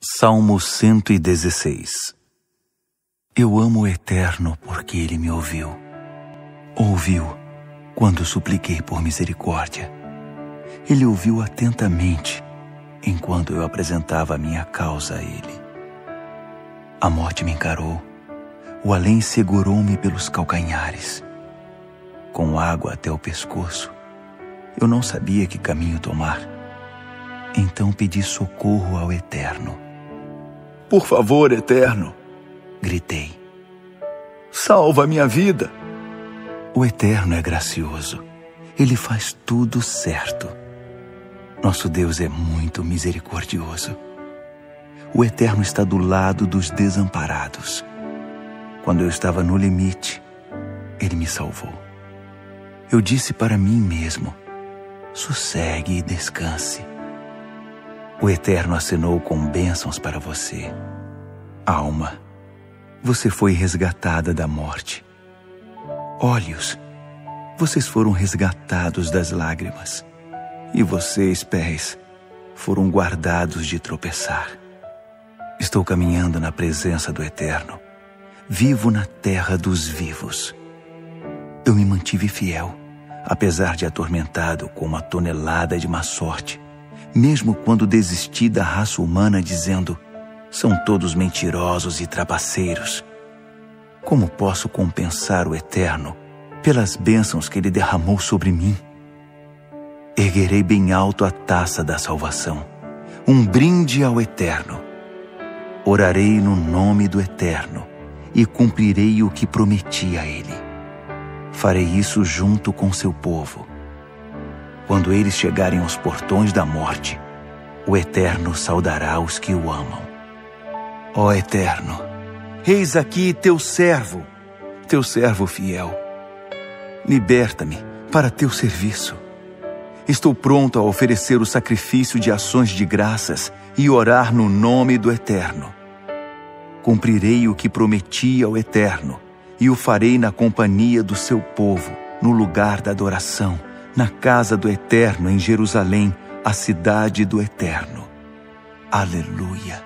Salmo 116. Eu amo o Eterno porque Ele me ouviu. Ouviu quando supliquei por misericórdia. Ele ouviu atentamente enquanto eu apresentava a minha causa a Ele. A morte me encarou, o além segurou-me pelos calcanhares. Com água até o pescoço, eu não sabia que caminho tomar. Então pedi socorro ao Eterno. Por favor, Eterno, gritei. Salva a minha vida. O Eterno é gracioso. Ele faz tudo certo. Nosso Deus é muito misericordioso. O Eterno está do lado dos desamparados. Quando eu estava no limite, Ele me salvou. Eu disse para mim mesmo: sossegue e descanse. O Eterno acenou com bênçãos para você. Alma, você foi resgatada da morte. Olhos, vocês foram resgatados das lágrimas. E vocês, pés, foram guardados de tropeçar. Estou caminhando na presença do Eterno. Vivo na terra dos vivos. Eu me mantive fiel, apesar de atormentado com uma tonelada de má sorte. Mesmo quando desisti da raça humana dizendo: são todos mentirosos e trapaceiros. Como posso compensar o Eterno pelas bênçãos que Ele derramou sobre mim? Erguerei bem alto a taça da salvação, um brinde ao Eterno. Orarei no nome do Eterno e cumprirei o que prometi a Ele. Farei isso junto com seu povo. Quando eles chegarem aos portões da morte, o Eterno saudará os que o amam. Ó Eterno, eis aqui teu servo fiel. Liberta-me para teu serviço. Estou pronto a oferecer o sacrifício de ações de graças e orar no nome do Eterno. Cumprirei o que prometi ao Eterno e o farei na companhia do seu povo, no lugar da adoração, na casa do Eterno em Jerusalém, a cidade do Eterno. Aleluia!